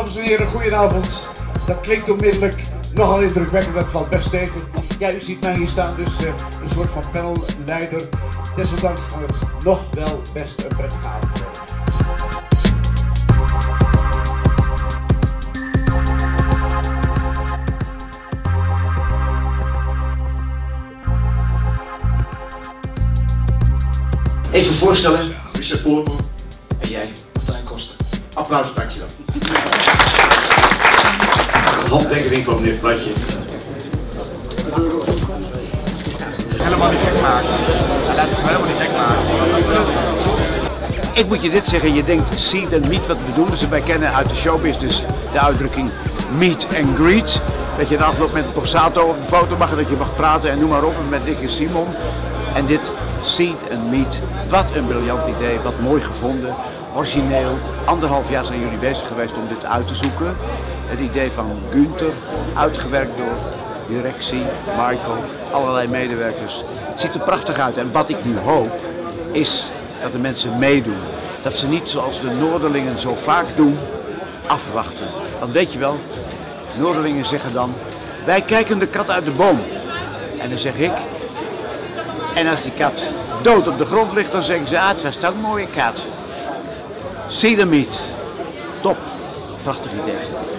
Dames en heren, goedenavond. Dat klinkt onmiddellijk nogal indrukwekkend, dat valt best tegen. Ja, u ziet mij hier staan, dus een soort van panelleider. Desondanks kan het nog wel best een prettige avond worden. Even voorstellen. Richard Poortman. En jij? Martijn Koster. Applaus, dankjewel. Handtekening van meneer Platje. Helemaal niet gek maken. Hij laat het helemaal niet gek maken. Ik moet je dit zeggen, je denkt see and meet, wat bedoelen ze? Wij kennen uit de showbusiness de uitdrukking meet and greet. Dat je de afloop met een Borsato op de foto mag, dat je mag praten en noem maar op, met Dick en Simon. En dit see and meet, wat een briljant idee, wat mooi gevonden, origineel. 1,5 jaar zijn jullie bezig geweest om dit uit te zoeken. Het idee van Günther, uitgewerkt door directie, Michael, allerlei medewerkers. Het ziet er prachtig uit en wat ik nu hoop is dat de mensen meedoen. Dat ze niet zoals de Noorderlingen zo vaak doen, afwachten. Want weet je wel, Noorderlingen zeggen dan, wij kijken de kat uit de boom. En dan zeg ik, en als die kat dood op de grond ligt, dan zeggen ze, het was toch een mooie kat. See the meet. Top. Prachtig idee.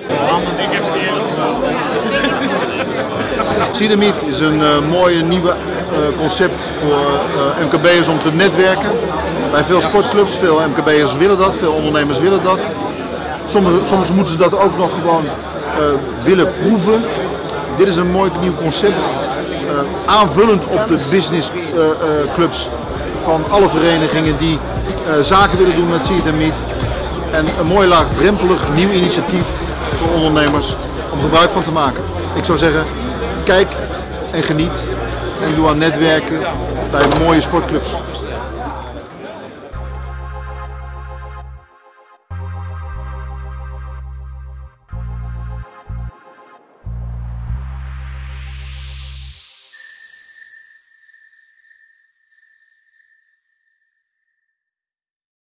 See the Meet is een mooie nieuwe concept voor MKB'ers om te netwerken. Bij veel sportclubs, veel MKB'ers willen dat, veel ondernemers willen dat. Soms moeten ze dat ook nog gewoon willen proeven. Dit is een mooi nieuw concept. Aanvullend op de businessclubs van alle verenigingen die zaken willen doen met See the Meet. En een mooi laagdrempelig nieuw initiatief voor ondernemers om gebruik van te maken. Ik zou zeggen, kijk en geniet en doe aan netwerken bij mooie sportclubs.